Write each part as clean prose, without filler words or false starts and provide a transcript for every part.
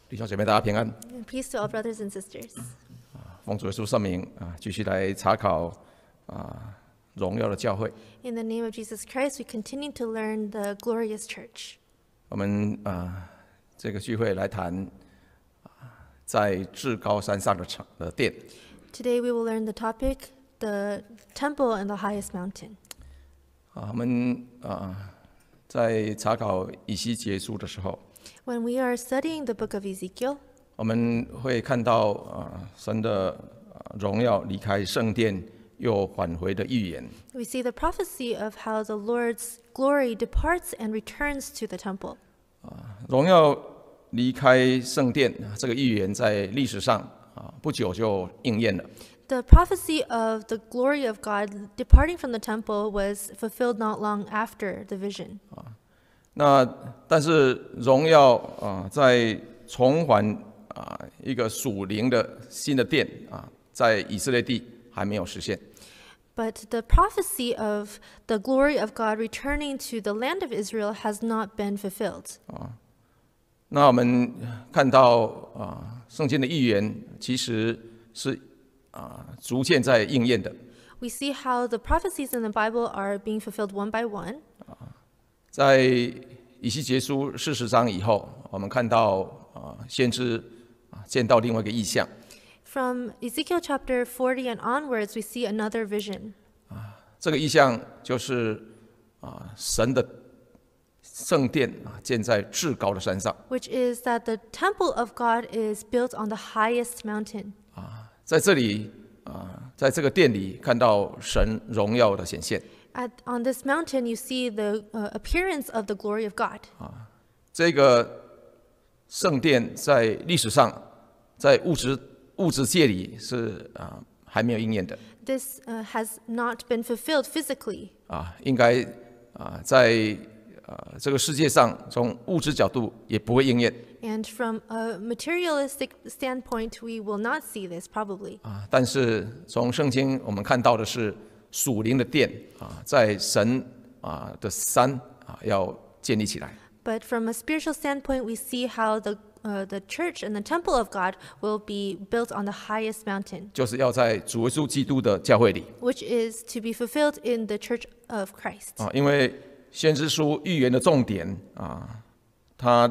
弟兄姐妹，大家平安。 And peace to all brothers and sisters. 奉主耶稣圣名继续来查考荣耀的教会。 In the name of Jesus Christ, we continue to learn the glorious church. 我们这个聚会来谈在至高山上的殿。 Today we will learn the topic, the temple and the highest mountain. 我们在查考以西结书的时候， When we are studying the book of Ezekiel, 我们会看到神的荣耀离开圣殿又返回的预言。 we see the prophecy of how the Lord's glory departs and returns to the temple. 荣耀离开圣殿这个预言在历史上不久就应验了。 The prophecy of the glory of God departing from the temple was fulfilled not long after the vision. 但是荣耀在重返一个属灵的新的殿在以色列地还没有实现。 But the prophecy of the glory of God returning to the land of Israel has not been fulfilled. 那我们看到圣经的预言其实是逐渐在应验的。 We see how the prophecies in the Bible are being fulfilled one by one. 在以西结书40章以后，我们看到先知见到另外一个异象。 From Ezekiel chapter 40 and onwards, we see another vision. 这个异象就是神的圣殿建在至高的山上。 Which is that the temple of God is built on the highest mountain. 在这里在这个殿里看到神荣耀的显现。 On this mountain, you see the appearance of the glory of God. 这个圣殿在历史上，在物质界里是还没有应验的。 This has not been fulfilled physically. 应该在这个世界上，从物质角度也不会应验。 And from a materialistic standpoint, we will not see this probably. 但是从圣经我们看到的是属灵的殿在神的山要建立起来。 But from a spiritual standpoint, we see how the church and the temple of God will be built on the highest mountain, 就是要在主耶稣基督的教会里。 which is to be fulfilled in the church of Christ. 因为先知书预言的重点它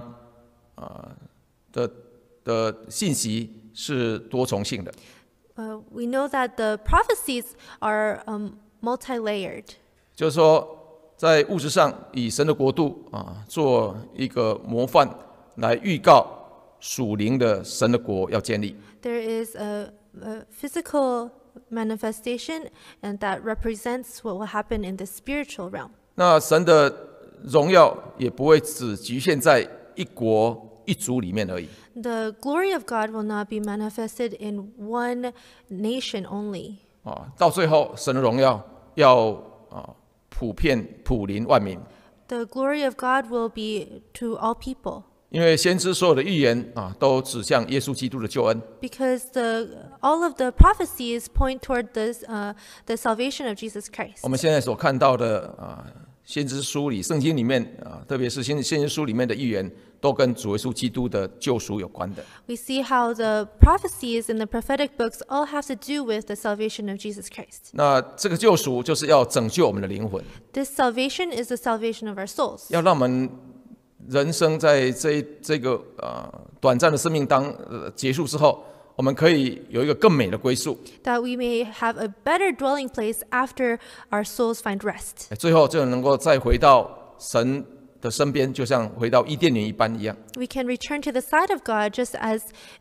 的信息是多重性的。 We know that the prophecies are multi-layered. 就是说，在物质上以神的国度做一个模范，来预告属灵的神的国要建立。 There is a physical manifestation, and that represents what will happen in the spiritual realm. 那神的荣耀也不会只局限在一国一族里面而已。 The glory of God will not be manifested in one nation only. 到最后，神的荣耀要普临万民。 The glory of God will be to all people. 因为先知所有的预言都指向耶稣基督的救恩。 Because all of the prophecies point toward the salvation of Jesus Christ. 我们现在所看到的先知书里、圣经里面特别是先知书里面的预言，都跟主耶稣基督的救赎有关的。 We see how the prophecies in the prophetic books all have to do with the salvation of Jesus Christ. 那这个救赎就是要拯救我们的灵魂， This salvation is the salvation of our souls. 要让我们人生在这个短暂的生命结束之后，我们可以有一个更美的归宿， That we may have a better dwelling place after our souls find rest. 最后就能够再回到神的身边，就像回到伊甸园一般一样。 We can return to the side of God just as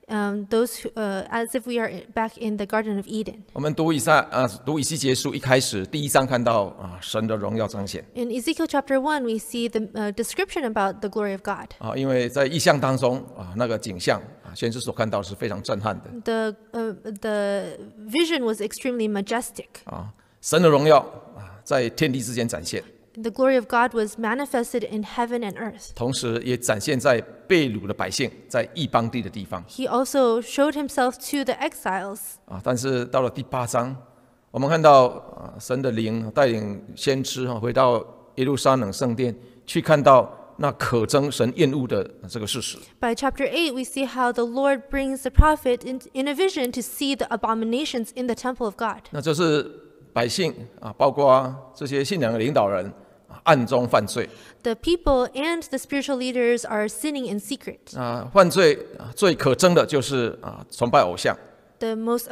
as if we are back in the Garden of Eden. 我们读以西结书一开始第1章看到神的荣耀彰显。 In Ezekiel chapter 1, we see the description about the glory of God. 因为在异象当中那个景象先知所看到是非常震撼的。 The vision was extremely majestic. 神的荣耀在天地之间展现。 The glory of God was manifested in heaven and earth. 同时也展现在被掳的百姓在异邦地的地方。 He also showed himself to the exiles. 但是到了第8章，我们看到神的灵带领先知回到耶路撒冷圣殿，去看到那可憎神厌恶的这个事实。 By chapter 8, we see how the Lord brings the prophet in a vision to see the abominations in the temple of God. 那就是百姓包括这些信仰的领导人暗中犯罪。 The people and the spiritual leaders are sinning in secret. 犯罪最可憎的就是崇拜偶像。 The most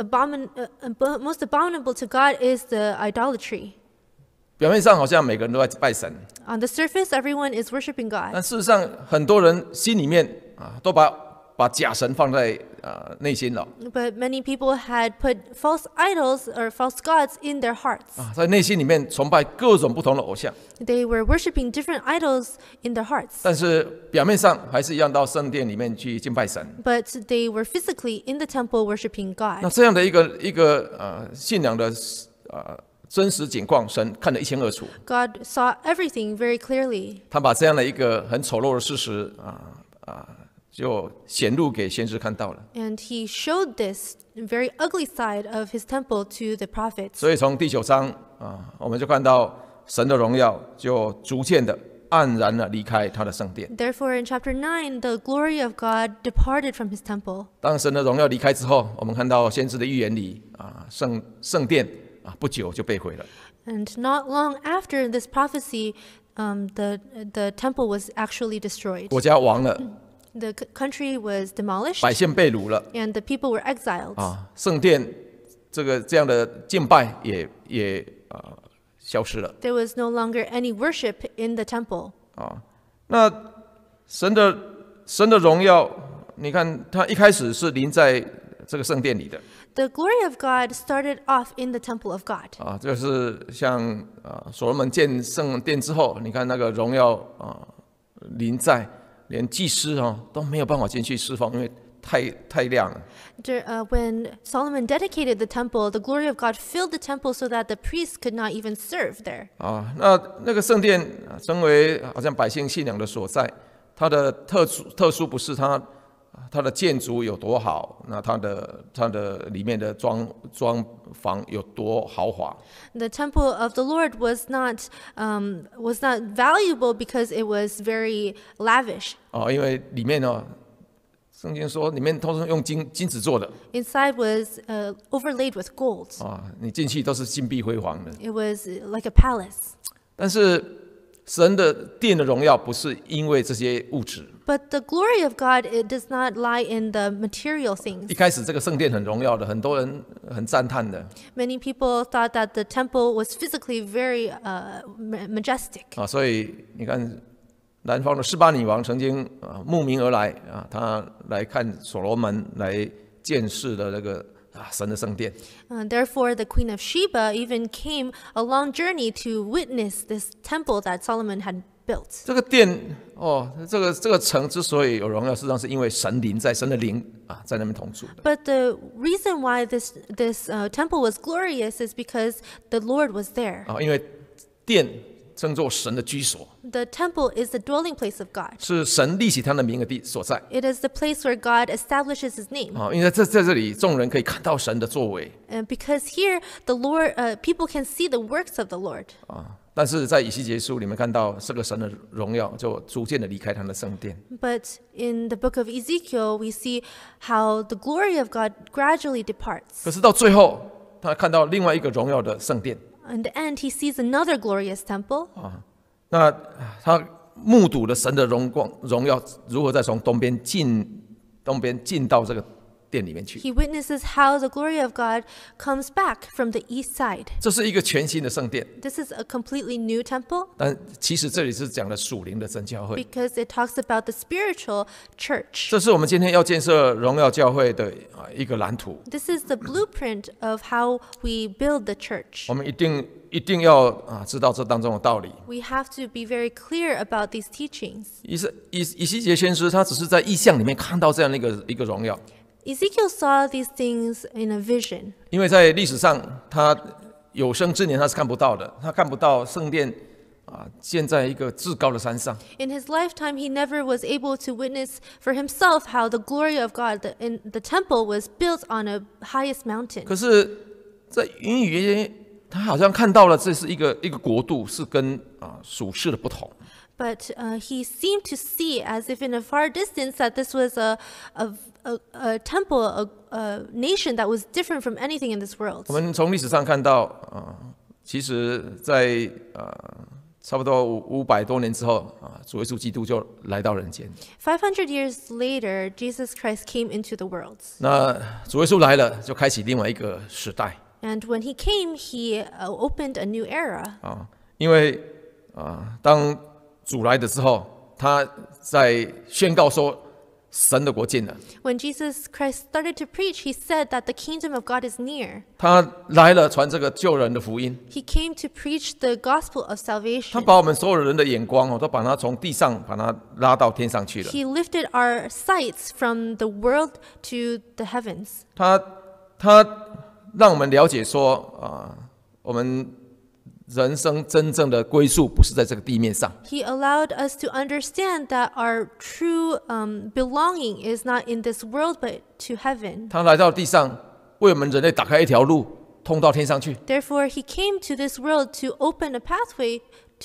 abominable to God is the idolatry. 表面上好像每个人都在拜神， On the surface, everyone is worshiping God. 但事实上很多人心里面都把假神放在内心了 But many people had put false idols or false gods in their hearts. 在内心里面崇拜各种不同的偶像， They were worshiping different idols in their hearts. 但是表面上还是一样到圣殿里面去敬拜神。 But they were physically in the temple worshiping 那 God. 这样的一个信仰的真实景况，神看得一清二楚。 God saw everything very clearly. 他把这样的一个很丑陋的事实就显露给先知看到了。 And he showed this very ugly side of his temple to the prophets. 所以从第9章我们就看到神的荣耀就逐渐的黯然的离开他的圣殿。 Therefore, in chapter 9, the glory of God departed from his temple. 当神的荣耀离开之后，我们看到先知的预言里圣殿不久就被毁了。 And not long after this prophecy, the temple was actually destroyed. 国家亡了， The country was demolished, 百姓被掳了 and the people were exiled. 圣殿这样的敬拜也消失了 There was no longer any worship in the temple. 那神的荣耀，你看他一开始是临在这个圣殿里的 The glory of God started off in the temple of God. 就是像所罗门建圣殿之后，你看那个荣耀临在，连祭司都没有办法进去释放，因为太亮了。 When Solomon dedicated the temple, the glory of God filled the temple so that the priests could not even serve there. 那个圣殿成为好像百姓信仰的所在，它的特殊不是它的建筑有多好，那它的里面的装潢有多豪华。 The temple of the Lord was not valuable because it was very lavish. 因为里面圣经说里面都是用金子做的 Inside was overlaid with gold. 你进去都是金碧辉煌的。 It was like a palace. 但是神的殿的荣耀不是因为这些物质。 But the glory of God, it does not lie in the material things. 一开始这个圣殿很荣耀的，很多人很赞叹的 Many people thought that the temple was physically very majestic. 所以你看南方的示巴女王曾经慕名而来她来看所罗门来见识的那个神的圣殿。 Therefore, the Queen of Sheba even came a long journey to witness this temple that Solomon had built. 这个殿这个城之所以有荣耀，事实上是因为神灵在神的灵在那边同住的。 But the reason why this temple was glorious is because the Lord was there. 因为殿称作神的居所， The temple is the dwelling place of God. 是神立起他的名的地所在。 It is the place where God establishes His name. 因为在这里，众人可以看到神的作为。 And because here, the Lord, people can see the works of the Lord. 但是在以西结书里面看到这个神的荣耀就逐渐的离开他的圣殿。 But in the book of Ezekiel, we see how the glory of God gradually departs. 可是到最后，他看到另外一个荣耀的圣殿。 In the end, he sees another glorious temple. 那他目睹了神的荣耀如何再从东边进到这个殿里面去。 He witnesses how the glory of God comes back from the east side. 这是一个全新的圣殿， This is a completely new temple 但其实这里是讲的属灵的真教会。 because it talks about the spiritual church. 这是我们今天要建设荣耀教会的一个蓝图。 This is the blueprint of how we build the church. 我们一定要知道这当中的道理。 We have to be very clear about these teachings. 以西结先知他只是在异象里面看到这样的一个荣耀， Ezekiel saw these things in a vision. 因为在历史上他有生之年他是看不到的，他看不到圣殿建在一个至高的山上。 In his lifetime, he never was able to witness for himself how the glory of God in the temple was built on a highest mountain. 可是，在云雨他好像看到了这是一个国度是跟属世的不同。 But he seemed to see, as if in a far distance, that this was a temple, a nation that was different from anything in this world. 我们从历史上看到其实在差不多500多年之后主耶稣基督就来到人间。 500 years later, Jesus Christ came into the world. 那主耶稣来了，就开启另外一个时代 And when he came, he opened a new era. 因为当主来的时候，他在宣告说神的国近了。 When Jesus Christ started to preach, he said that the kingdom of God is near. 他来了，传这个救人的福音。 He came to preach the gospel of 他 salvation. 把我们所有人的眼光都把他从地上把他拉到天上去了。 He lifted our sights from the world to the heavens. 他让我们了解说我们人生真正的归宿不是在这个地面上。 He allowed us to understand that our true belonging is not in this world but to heaven. 他来到地上，为我们人类打开一条路，通到天上去。 Therefore, he came to this world to open a pathway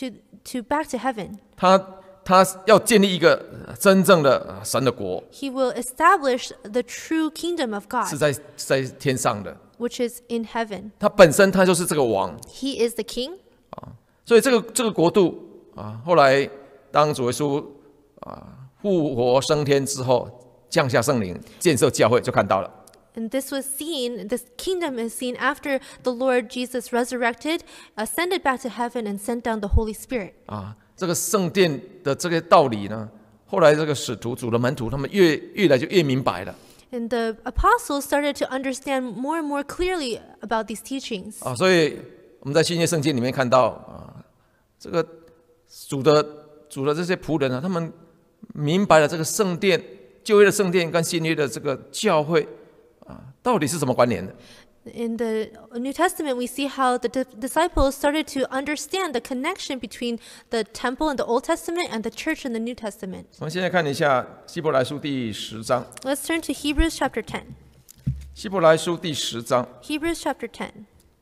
to back to heaven. 他要建立一个真正的神的国， He will establish the true kingdom of 是 God, 在天上的。 which is in heaven. 他本身他就是这个王， He is the king. 所以这个国度后来当主耶稣复活升天之后，降下圣灵，建设教会，就看到了。 And this was seen, this kingdom is seen after the Lord Jesus resurrected, ascended back to heaven, and sent down the Holy Spirit. 这个圣殿的这个道理呢，后来这个使徒主的门徒，他们越来就越明白了。 And the apostles started to understand more and more clearly about these teachings. 所以我们在新约圣经里面看到这个主的这些仆人他们明白了这个圣殿，旧约的圣殿跟新约的这个教会到底是什么关联的。 In the New Testament, we see how the disciples started to understand the connection between the temple in the Old Testament and the church in the New Testament. 我们现在看一下希伯来书第10章。 Let's turn to Hebrews chapter 10. 希伯来书第10章， Hebrews chapter 10.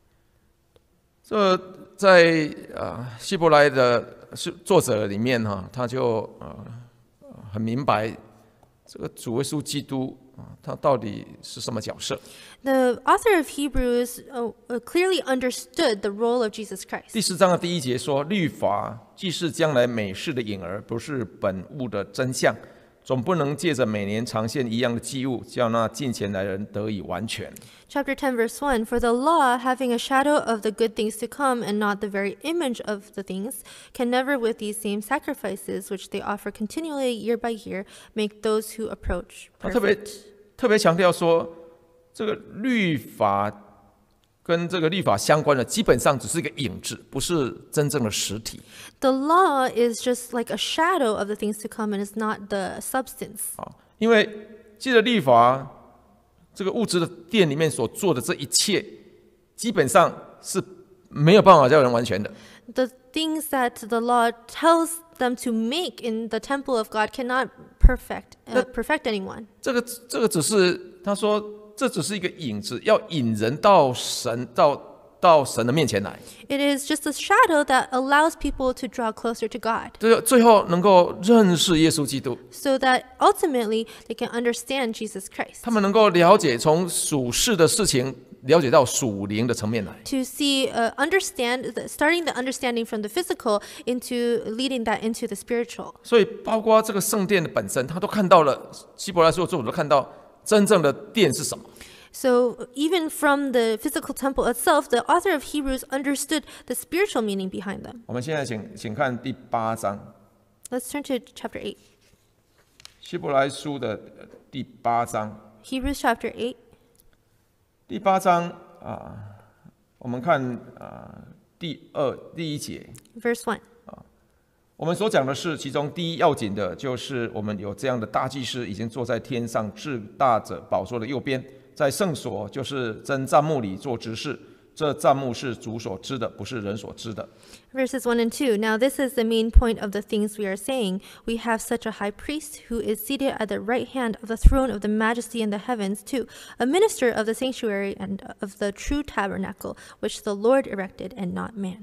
这在希伯来的作者里面他就很明白这个主耶稣基督他到底是什么角色。 The author of Hebrews clearly understood the role of Jesus Christ. 第10章的第1节说：“律法既是将来美事的影儿，不是本物的真相，总不能借着每年常献一样的祭物，叫那近前来人得以完全。” Chapter 10, verse 1, For the law, having a shadow of the good things to come, and not the very image of the things, can never with these same sacrifices, which they offer continually year by year, make those who approach 他 perfect. 特别强调说，这个律法跟这个律法相关的，基本上只是一个影子，不是真正的实体。 The law is just like a shadow of the things to come, and is not the substance. 因为借着律法这个物质的殿里面所做的这一切，基本上是没有办法叫人完全的。 The things that the law tells them to make in the temple of God cannot perfect anyone. 这个只是他说，这只是一个影子，要引人到神到神的面前来。 It is just a shadow that allows people to draw closer to God, 最后能够认识耶稣基督， so that ultimately they can understand Jesus Christ. 他们能够了解从属世的事情了解到属灵的层面来。 To see, starting the understanding from the physical into leading that into the spiritual. 所以包括这个圣殿的本身，他都看到了。希伯来书的作者都看到真正的殿是什么。 So even from the physical temple itself, the author of Hebrews understood the spiritual meaning behind them. 我们现在请看第8章， Let's turn to chapter 8. 希伯来书的第8章。 Hebrews chapter 8. 第8章我们看第1节。 Verse 1. 我们所讲的是，其中第一要紧的，就是我们有这样的大祭司，已经坐在天上至大者宝座的右边，在圣所，就是真帐幕里做执事。这帐幕是主所知的，不是人所知的。 Verses 1 and 2. Now this is the main point of the things we are saying. We have such a high priest who is seated at the right hand of the throne of the majesty in the heavens, too, a minister of the sanctuary and of the true tabernacle, which the Lord erected and not man.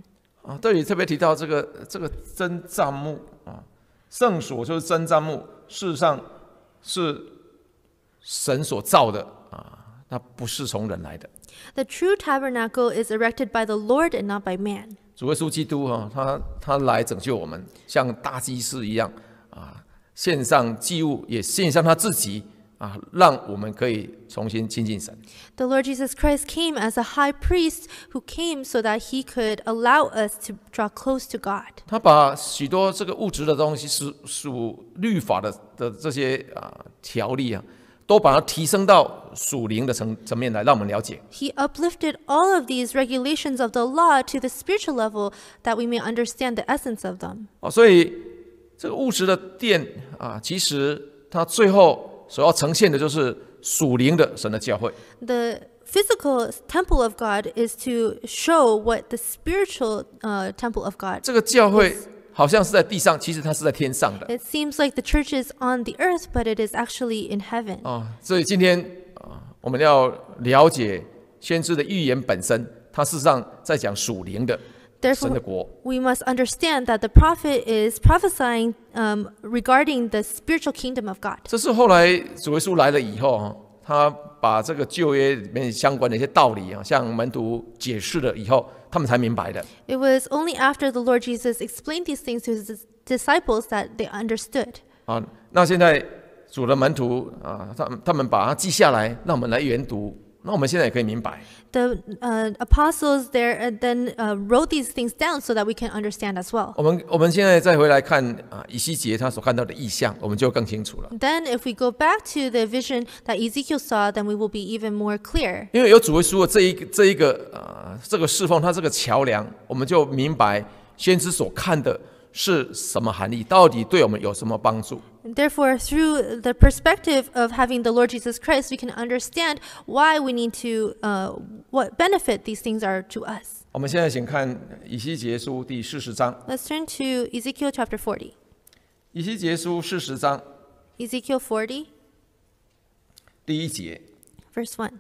这里特别提到这个真帐幕圣所就是真帐幕，事实上是神所造的那不是从人来的。 The true tabernacle is erected by the Lord and not by man. 主耶稣基督他来拯救我们，像大祭司一样献上祭物，也献上他自己让我们可以重新亲近神。 The Lord Jesus Christ came as a high priest who came so that he could allow us to draw close to God. 他把许多这个物质的东西属律法的这些条例都把它提升到属灵的层面来，让我们了解。 He uplifted all of these regulations of the law to the spiritual level that we may understand the essence of them. 所以这个物质的殿其实它最后所要呈现的就是属灵的神的教会。 The physical temple of God is to show what the spiritual temple of God. 这个教会好像是在地上，其实它是在天上的。 It seems like the church is on the earth, but it is actually in heaven. 所以今天我们要了解先知的预言本身，它事实上在讲属灵的神的 Therefore, 国。 we must understand that the prophet is prophesying regarding the spiritual kingdom of God. 这是后来主耶稣来了以后他把这个旧约里面相关的一些道理向门徒解释了以后，他们才明白的。 It was only after the Lord Jesus explained these things to his disciples that they understood. 那现在主的门徒他们把它记下来，让我们来研读。那我们现在也可以明白。 The apostles there then wrote these things down so that we can understand as well. 我们现在再回来看以西结他所看到的异象，我们就更清楚了。 Then if we go back to the vision that Ezekiel saw, then we will be even more clear. 因为有主耶稣的这个侍奉，他这个桥梁，我们就明白先知所看的是什么含义，到底对我们有什么帮助。 Therefore, through the perspective of having the Lord Jesus Christ, we can understand why we need to, what benefit these things are to us. 我们现在请看以西结书第40章。 Let's turn to Ezekiel chapter 40. 以西结书40章 Ezekiel 40, 第1节。 verse 1.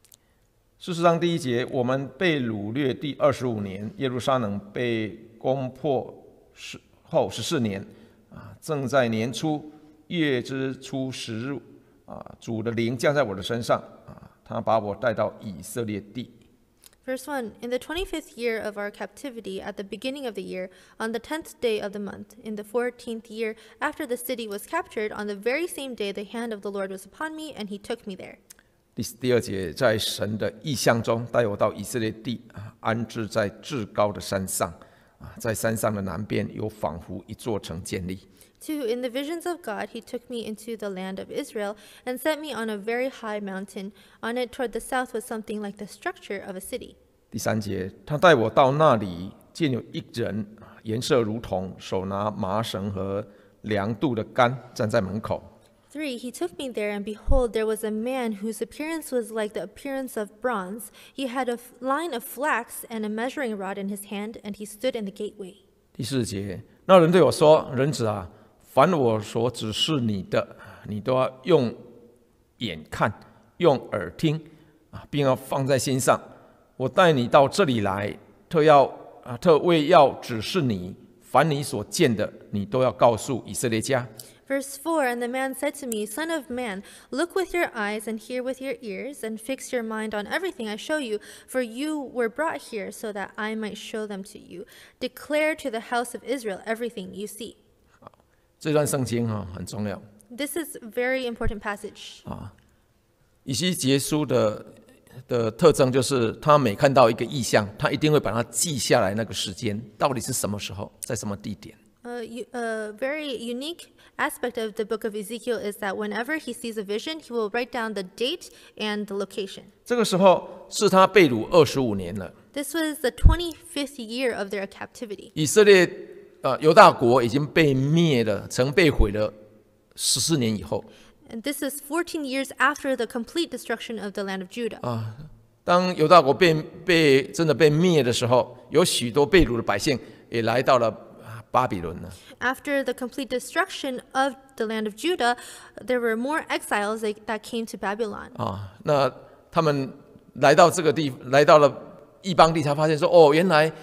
40章第1节，我们被掳掠第25年，耶路撒冷被攻破后14年，正在年初月之初10日，主的灵降在我的身上，他把我带到以色列地。 Verse 1. In the 25th year of our captivity, at the beginning of the year, on the 10th day of the month, in the 14th year, after the city was captured, on the very same day the hand of the Lord was upon me, and he took me there. 第2节，在神的意象中带我到以色列地，安置在至高的山上，在山上的南边有仿佛一座城建立。 2. In the visions of God, he took me into the land of Israel and set me on a very high mountain. On it toward the south was something like the structure of a city. 第3节，他带我到那里，见有一人，颜色如铜，手拿麻绳和量度的杆，站在门口。 3. He took me there, and behold, there was a man whose appearance was like the appearance of bronze. He had a line of flax and a measuring rod in his hand, and he stood in the gateway. 第4节，那人对我说：“人子啊，凡我所指示你的，你都要用眼看，用耳听，并要放在心上。我带你到这里来，特为要指示你，凡你所见的，你都要告诉以色列家。” Verse 4. And the man said to me, Son of man, look with your eyes and hear with your ears, and fix your mind on everything I show you, for you were brought here so that I might show them to you. Declare to the house of Israel everything you see. 这段圣经很重要。 This is a very important passage. 以西结书的特征就是，他每看到一个异象，他一定会把它记下来，那个时间到底是什么时候，在什么地点。 A very unique aspect of the book of Ezekiel is that whenever he sees a vision, he will write down the date and the location. 这个时候是他被掳25年了。 This was the 25th year of their captivity. 以色列犹大国已经被灭了，曾被毁了14年以后。 And this is 14 years after the complete destruction of the land of Judah. 当犹大国真的被灭的时候，有许多被掳的百姓也来到了巴比伦了。 After the complete destruction of the land of Judah, there were more exiles that came to Babylon. 那他们来到了异邦地，才发现说，原来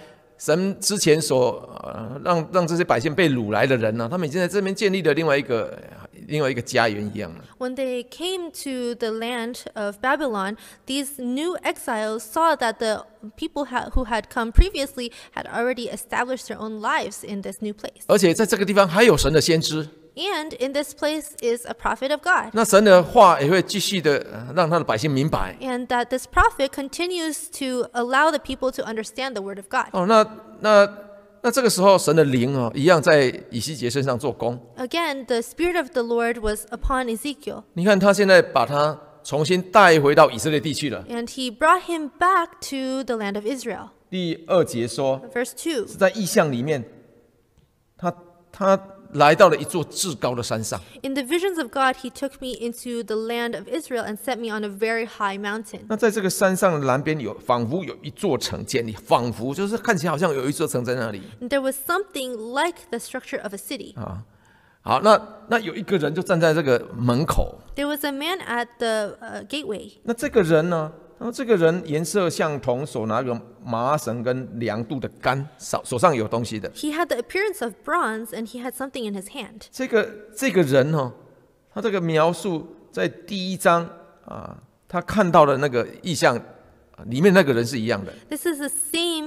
神之前所让这些百姓被掳来的人呢，他们已经在这边建立了另外一个家园一样了。 When they came to the land of Babylon, these new exiles saw that the people who had come previously had already established their own lives in this new place. 而且在这个地方还有神的先知， And in this place is a prophet of God. 那神的话也会继续的让他的百姓明白。 And that this prophet continues to allow the people to understand the word of God. 哦，那这个时候神的灵哦，一样在以西结身上做工。 Again, the Spirit of the Lord was upon Ezekiel, 你看他现在把他重新带回到以色列地去了。 and he brought him back to the land of Israel. 第2节说， Verse 2. 是在异象里面，他来到了一座至高的山上。 In the visions of God, he took me into the land of Israel and set me on a very high mountain. 那在这个山上的南边仿佛有一座城建立，仿佛就是看起来好像有一座城在那里。 And there was something like the structure of a city. 好，那有一个人就站在这个门口。 There was a man at the gateway. 那这个人呢？然后这个人颜色像铜，手拿个麻绳跟量度的杆，手上有东西的。 He had the appearance of bronze, and he had something in his hand. 这个人哦，他这个描述在第1章啊，他看到的那个意象里面那个人是一样的。 This is the same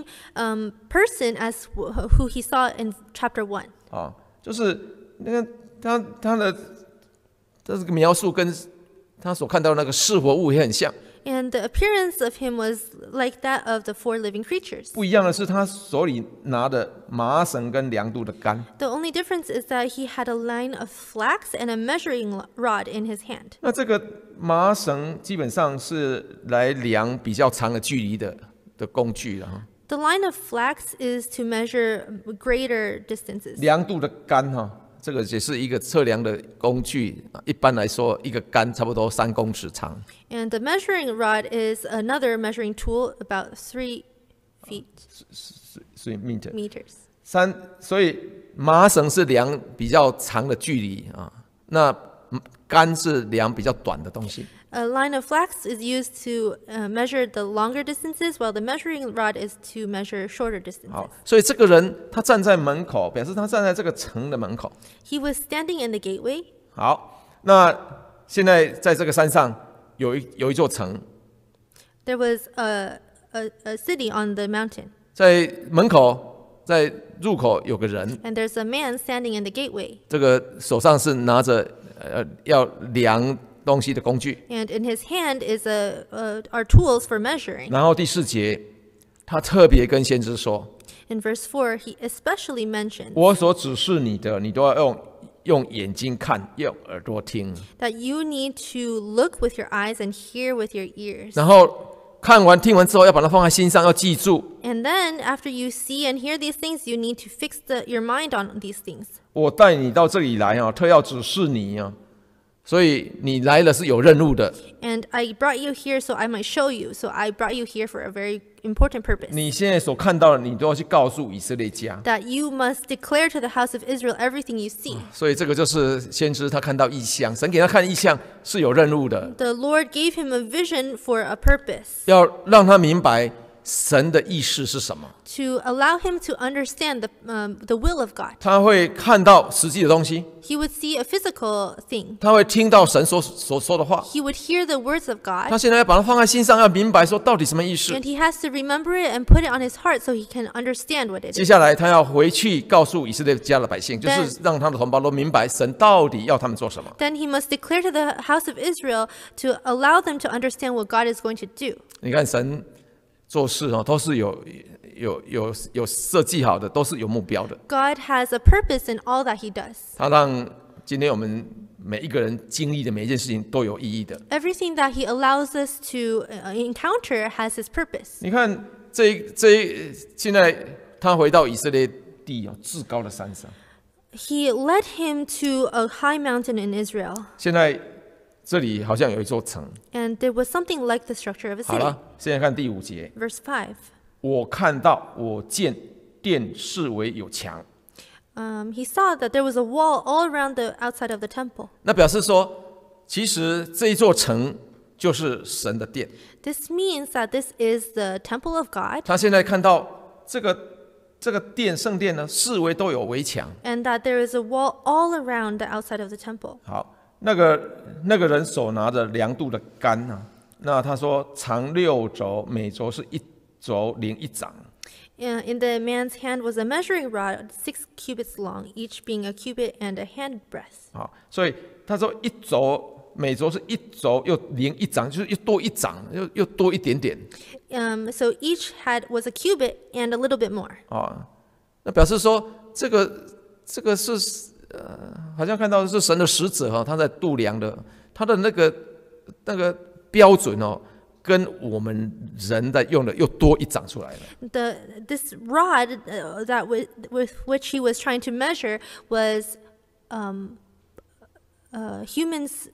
person as who he saw in chapter 1. 啊，就是那个他的这个描述跟他所看到的那个是活物也很像。 And the appearance of him was like that of the 4 living creatures. 不一样的是，他手里拿的麻绳跟量度的杆。 The only difference is that he had a line of flax and a measuring rod in his hand. 那这个麻绳基本上是来量比较长的距离的工具了哈。 The line of flax is to measure greater distances. 量度的杆哈，这个也是一个测量的工具。一般来说，一个杆差不多3公尺长。 And the measuring rod is another measuring tool about 3 feet 所以 meters. 所以麻绳是量比较长的距离啊，那杆是量比较短的东西。 A line of flax is used to measure the longer distances, while the measuring rod is to measure shorter 好 distances. 所以这个人他站在门口，表示他站在这个城的门口。 He was standing in the gateway. 好，那现在在这个山上有一座城， There was a city on the mountain, 在门口，在入口有个人， and there's a man standing in the gateway. 这个手上是拿着要量东西的工具。 And in his hand is are tools for measuring. 然后第4节，他特别跟先知说 In verse 4, he especially mentions：“ 我所指示你的，你都要用眼睛看，用耳朵听。” that you need to look with your eyes and hear with your ears. 然后看完听完之后，要把它放在心上，要记住。 And then, after you see and hear these things, you need to fix your mind on these things. 我带你到这里来啊，特要指示你啊，所以你来了是有任务的。 And I brought you here so I might show you. So I brought you here for a very important purpose. 你现在所看到的，你都要去告诉以色列家。 That you must declare to the house of Israel everything you see. 所以这个就是先知他看到异象，神给他看异象是有任务的， The Lord gave him a vision for a purpose. 要让他明白神的意思是什么。 To allow him to understand the will of God. 他会看到实际的东西， He would see a physical thing. 他会听到神所说的话。 He would hear the words of 他 God. 现在要把它放在心上，要明白说到底什么意思。 And he has to remember it and put it on his heart so he can understand what it 接 is. 下来他要回去告诉以色列家的百姓，就 Then- 是让他的同胞都明白神到底要他们做什么。 Then he must declare to the house of Israel to allow them to understand what God is going to do. 你看神做事哦，都是有设计好的，都是有目标的。 God has a purpose in all that he does. 他让今天我们每一个人经历的每一件事情都有意义的。 Everything that he allows us to encounter has his purpose. 你看现在他回到以色列地哦，至高的山上。 He led him to a high mountain in Israel, 现在这里好像有一座城。 and there was something like the structure of a 好 city. 了，现在看第5节， Verse 5. 我看到，我见殿视为有墙。 He saw that there was a wall all around the outside of the temple. 那表示说，其实这一座城就是神的殿。 This means that this is the temple of God. 他现在看到这个这个圣殿呢，四围都有围墙。 and that there is a wall all around the outside of the temple. 好，那个人手拿着量度的杆啊，那他说长6肘，每肘是1肘零1掌。 In the man's hand was a measuring rod, 6 cubits long, each being a cubit and a handbreadth. 好，所以他说每肘是1肘又零1掌，就是又多1掌，又多一点点。 So each was a cubit and a little bit more. 啊，那表示说这个是好像看到是神的使者哈，他在度量的，他的那个标准哦，跟我们人在用的又多1掌出来了。 This rod with which he was trying to measure was humans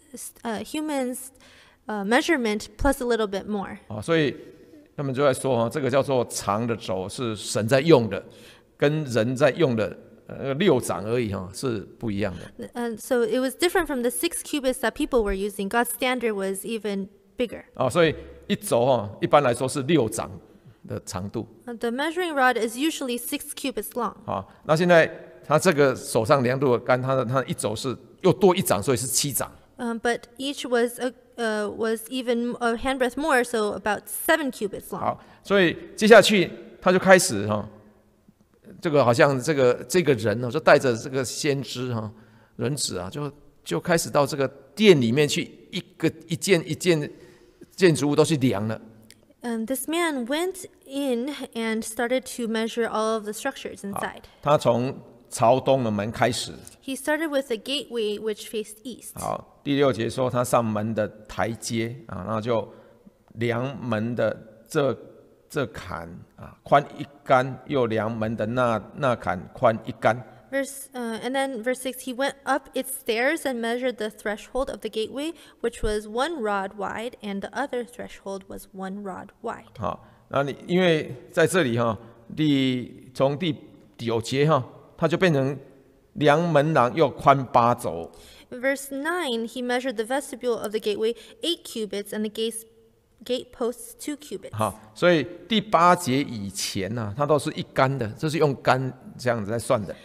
measurement plus a little bit more. 啊，所以他们就在说这个叫做长的轴是神在用的，跟人在用的6掌而已是不一样的。 And so it was different from the 6 cubits that people were using. God's standard was even bigger. 啊，所以1轴一般来说是6掌的长度。 The measuring rod is usually 6 cubits long. 啊，那现在他这个手上量度的杆，他1轴是又多1掌，所以是7掌。 But each was even a handbreadth more, so about 7 cubits long. 好，所以接下去他就开始这个好像这个人就带着这个先知人子啊，就开始到这个殿里面去，一件建筑物都去量了。 And this man went in and started to measure all of the structures inside. 他从朝东的门开始。 He started with the gateway which faced east. 好，第6节说他上门的台阶啊，然后就量门的这坎啊，宽1竿，又量门的那坎宽1竿。 And then verse 6, he went up its stairs and measured the threshold of the gateway, which was 1 rod wide, and the other threshold was 1 rod wide. 好，那你因为在这里从第9节它就变成量门廊又宽8肘。 Verse 9, he measured the vestibule of the gateway 8 cubits and the gate posts 2 cubits. 好，所以第8节以前它都是1竿的，这是用竿这样子在算的。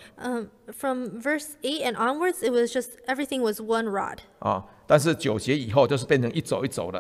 From verse 8 and onwards, it was just everything was 1 rod. 啊，但是9节以后就是变成1肘1肘的。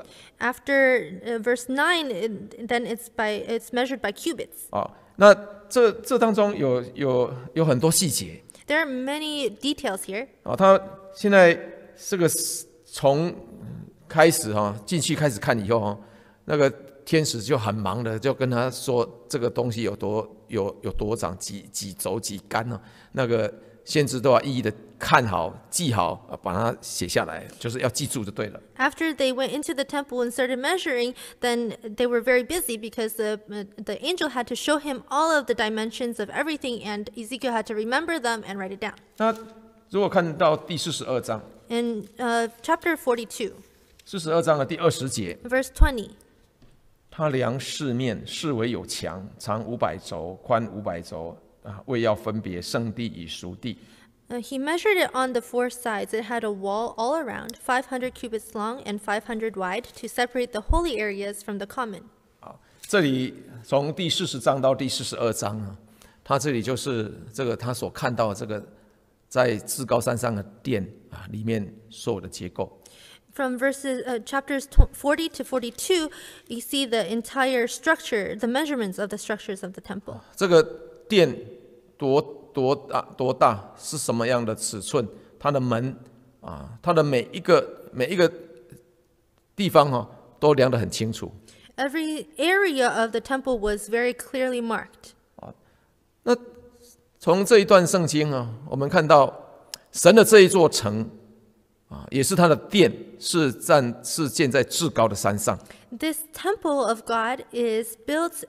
After verse 9, then it's measured by cubits. 啊，那这当中有很多细节。 There are many details here. 啊，他现在这个从开始进去开始看以后那个天使就很忙的就跟他说这个东西有多长几轴几竿那个先知都要一一的看好记好，把它写下来，就是要记住就对了。 After they went into the temple and started measuring, then they were very busy because the angel had to show him all of the dimensions of everything, and Ezekiel had to remember them and write it down. 那如果看到第42章 In chapter 42, 42章的第20节， verse 20, 他量四面，四围有墙，长500肘，宽500肘，为要分别圣地与属地。 he measured it on the 4 sides. It had a wall all around, 500 cubits long and 500 wide, to separate the holy areas from the common. 这里从第40章到第42章他这里就是这个他所看到的这个在至高山上的殿里面所有的结构。 From chapters 40 to 42, you see the entire structure, the measurements of the structures of the temple. 这个殿多大，是什么样的尺寸？它的门它的每一个地方都量得很清楚。 Every area of the temple was very clearly marked. 那从这一段圣经我们看到神的这一座城也是他的殿，是建在至高的山上。 This temple of God is built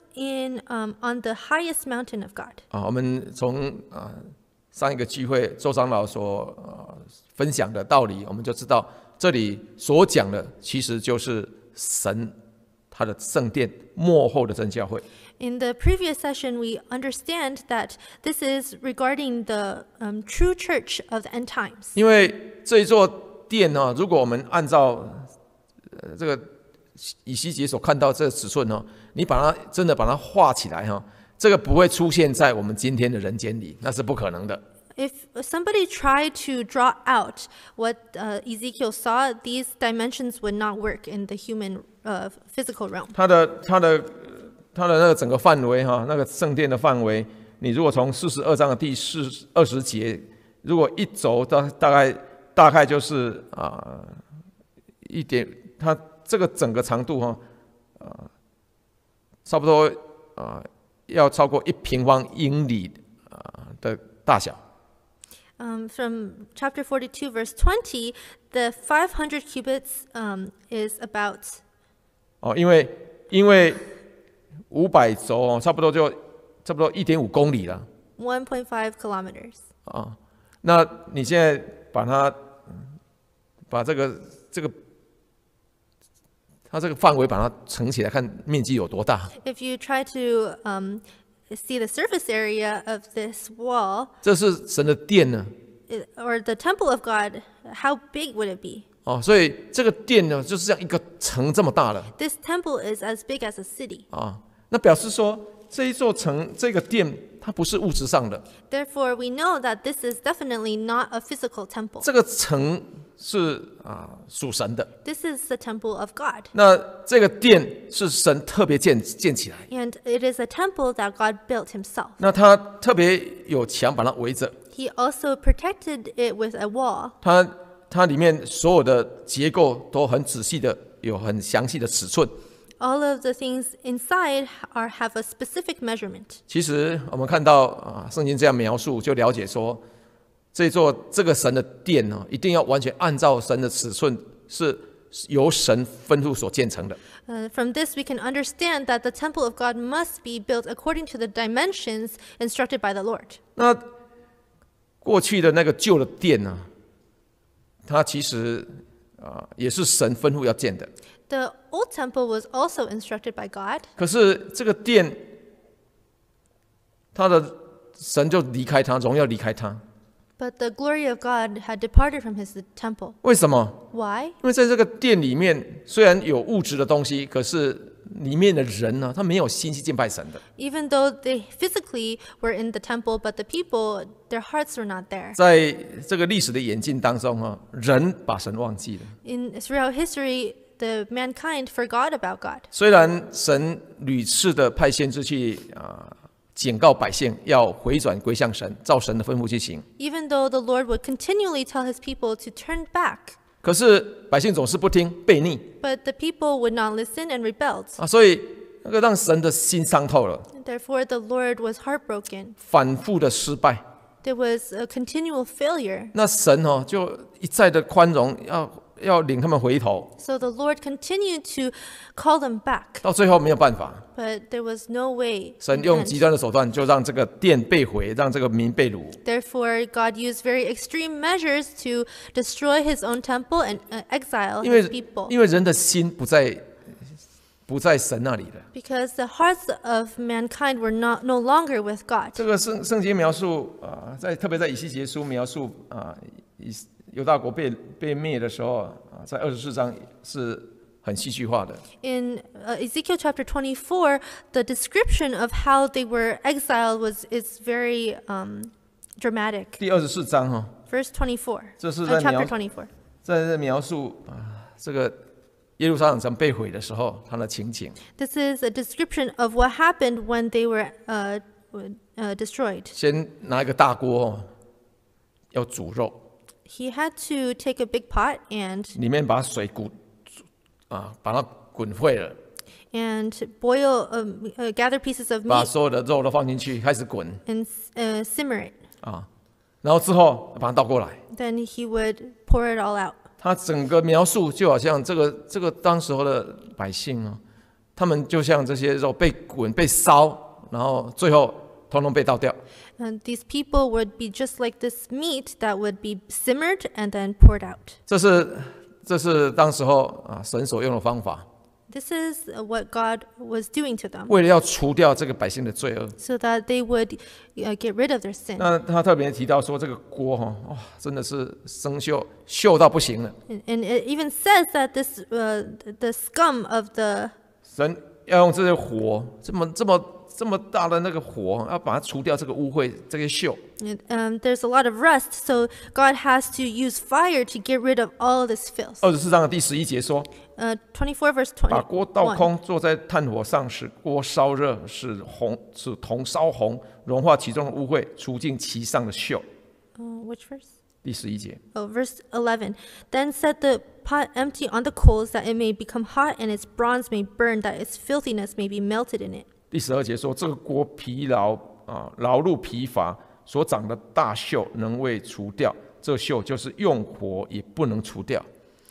on the highest mountain of God. 我们从上一个聚会周长老所分享的道理，我们就知道这里所讲的其实就是神他的圣殿末后的真教会。 In the previous session, we understand that this is regarding the true church of the end times. 因为这一座殿如果我们按照这个以西结所看到这个尺寸你真的把它画起来这个不会出现在我们今天的人间里，那是不可能的。 If somebody tried to draw out what Ezekiel saw, these dimensions would not work in the human physical realm. 它的那个整个范围哈，那个圣殿的范围，你如果从42章的第20节，如果一轴大概就是一点，它这个整个长度哈，差不多要超过1平方英里的大小。 From chapter 42, verse 20, the 500 cubits is about. 因为500轴差不多1.5公里了。 1.5 kilometers. 那你现在把这个它这个范围把它乘起来，看面积有多大。 If you try to see the surface area of this wall, 这是神的殿呢， or the temple of God, how big would it be? 所以这个殿呢，就是这样一个城这么大了。 This temple is as big as a city. 那表示说这一座城这个殿它不是物质上的。 Therefore, we know that this is definitely not a physical temple. 这个城是属神的。 This is the temple of God. 那这个殿是神特别建起来。 And it is a temple that God built himself. 那他特别有墙把它围着。 He also protected it with a wall. 它里面所有的结构都很仔细的，有很详细的尺寸。 All of the things inside have a specific measurement. 其实我们看到圣经这样描述，就了解说，这个神的殿呢，一定要完全按照神的尺寸，是由神吩咐所建成的。 From this, we can understand that the temple of God must be built according to the dimensions instructed by the Lord. 那过去的那个旧的殿呢，它其实也是神吩咐要建的。 The old temple was also instructed by God. 可是这个殿，他的神就离开他，荣耀离开他。 But the glory of God had departed from his temple. 为什么？ Why? 因为在这个殿里面，虽然有物质的东西，可是里面的人呢，他没有心去敬拜神的。 Even though they physically were in the temple, but the people, their hearts were not there. 在这个历史的演进当中人把神忘记了。 Throughout history, the mankind forgot about God. 虽然神屡次的派先知去警告百姓要回转归向神，照神的吩咐去行。 Even though the Lord would continually tell his people to turn back. 可是百姓总是不听，悖逆。 But the people would not listen and rebelled. 所以那个让神的心伤透了。 Therefore, the Lord was heartbroken. 反复的失败。 There was a continual failure. 那神就一再的宽容，要领他们回头。 So the Lord continued to call them back. 到最后没有办法。 But there was no way. 神用极端的手段，就让这个殿被毁，让这个民被掳。 Therefore, God used very extreme measures to destroy his own temple and exile 因为 his people. 因为人的心不在神那里了。 Because the hearts of mankind were no longer with God. 这个圣经描述特别在以西结书描述犹大国被灭的时候在24章是很戏剧化的。 In Ezekiel chapter 24, the description of how they were exiled is very dramatic. 第24章 Verse 24. 这是在 chapter 24. 在描述这个耶路撒冷城被毁的时候，它的情景。 This is a description of what happened when they were destroyed. 先拿一个大锅要煮肉。 He had to take a big pot and 里面把水把它滚沸了。 And boil, gather pieces of 把 meat 所有的肉都放进去，开始滚。 and simmer it. 然后之后把它倒过来。 Then he would pour it all out. 他整个描述就好像这个当时候的百姓他们就像这些肉被滚被烧，然后最后统统被倒掉。 And these people would be just like this meat that would be simmered and then poured out. 这是当时候神所用的方法。 This is what God was doing to them. 为了要除掉这个百姓的罪恶。 So that they would get rid of their sin. 那他特别提到说，这个锅真的是生锈到不行了。 And it even says that the scum of the 神要用这些火这么这么大的那个火，要把它除掉这个污秽，这些锈。 There's a lot of rust, so God has to use fire to get rid of all this filth. 24章的第11节说， 24 verse 把锅倒 21. 空，坐在炭火上，使锅烧热，使铜烧红，融化其中的污秽，除尽其上的锈。 Which verse? 第11节， Verse 11. Then set the pot empty on the coals, that it may become hot, and its bronze may burn, that its filthiness may be melted in it. 第12节说，这个锅疲劳劳碌疲乏，所长的大锈能未除掉，这锈就是用火也不能除掉。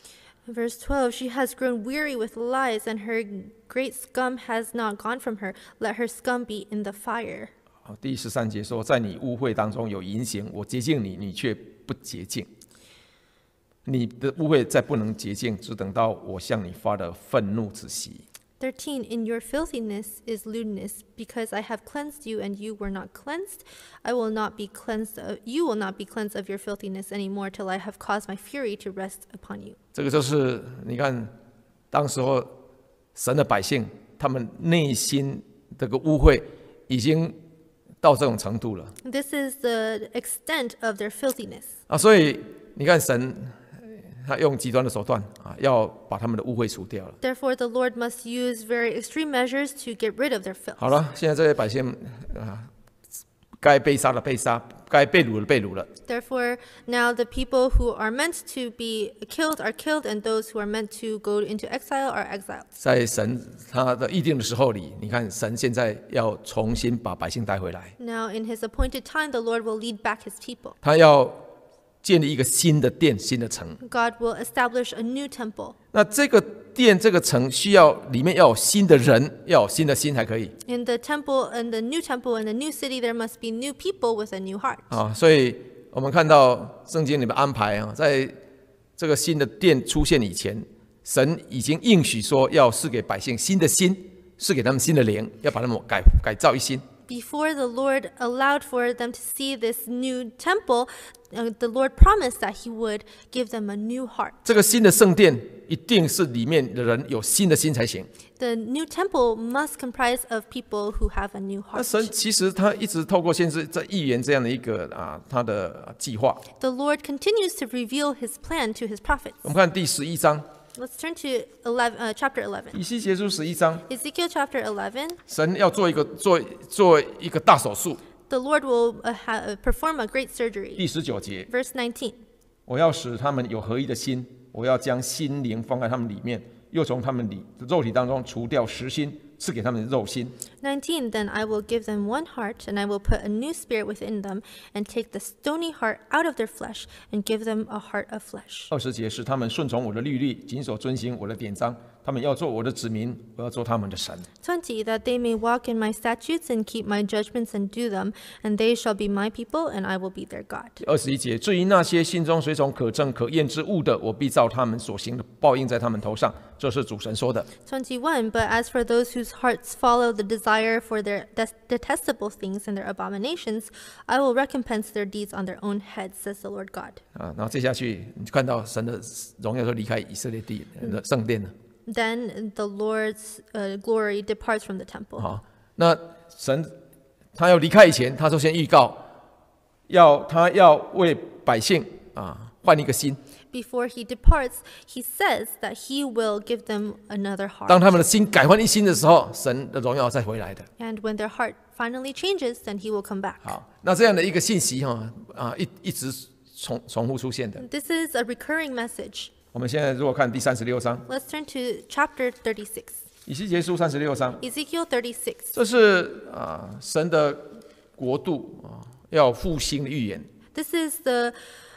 Verse 12. She has grown weary with lies, and her great scum has not gone from her. Let her scum be in the fire. 第13节说，在你污秽当中有淫行，我洁净你，你却不洁净。你的污秽再不能洁净，只等到我向你发的愤怒之息。 13. In your filthiness is lewdness, because I have cleansed you, and you were not cleansed. I will not be cleansed. You will not be cleansed of your filthiness anymore, till I have caused my fury to rest upon you. 这个就是你看，当时候神的百姓，他们内心这个污秽已经到这种程度了 This is the extent of their filthiness. 所以你看神。他用极端的手段要把他们的污秽除掉了。 Therefore, the Lord must use very extreme measures to get rid of their filth. 好了，现在这些百姓该被杀的被杀，该被掳的被掳了。 Therefore, now the people who are meant to be killed are killed, and those who are meant to go into exile are exiled. 在神他的预定的时候里，你看神现在要重新把百姓带回来， Now, in His appointed time, the Lord will lead back His people. 他要建立一个新的殿、新的城。 God will establish a new temple. 那这个殿、这个城需要里面要有新的人，要有新的心才可以 In the temple, in the new temple, in the new city, there must be new people with a new heart. 所以我们看到圣经里面安排在这个新的殿出现以前，神已经应许说要赐给百姓新的心，赐给他们新的灵，要把他们改造一新。 Before the Lord allowed for them to see this new temple, the Lord promised that He would give them a new heart. 这个新的圣殿一定是里面的人有新的心才行。 The new temple must comprise of people who have a new 那 heart. 神其实他一直透过先知在预言这样的一个他的计划。 The Lord continues to reveal His plan to His prophets. 我们看第11章， Let's turn to chapter 11. 以西结书11章， Ezekiel chapter 11. 神要做一个大手术。 The Lord will perform a great surgery. 第19节， Verse 19. 我要使他们有合一的心，我要将心灵放在他们里面，又从他们肉体当中除掉实心，赐给他们肉心。 19. Then I will give them one heart, and I will put a new spirit within them, and take the stony heart out of their flesh, and give them a heart of flesh. 20节是他们顺从我的律例，谨守遵行我的典章，他们要做我的子民，我要做他们的神。 20. That they may walk in my statutes and keep my judgments and do them, and they shall be my people, and I will be their God. 21节，至于那些心中随从可憎可厌之物的，我必照他们所行的报应在他们头上。这是主神说的。 21. But as for those whose hearts follow the desire for their detestable things and their abominations, I will recompense their deeds on their own heads, says the Lord God. 然后接下去你就看到神的荣耀就离开以色列地的圣殿了。 Then the Lord's glory departs from the temple. 那神他要离开以前，他就先预告，他要为百姓换一个心。 Before he departs, he says that he will give them another 当 heart. 他们的心改换一新的时候，神的荣耀再回来的。 And when their heart finally changes, then he will come back. 好，那这样的一个信息一直重复出现的。 This is a recurring message. 我们现在如果看第36章， Let's turn to chapter 36. 以西结书36章， Ezekiel 36. 这是神的国度要复兴的预言。 This is the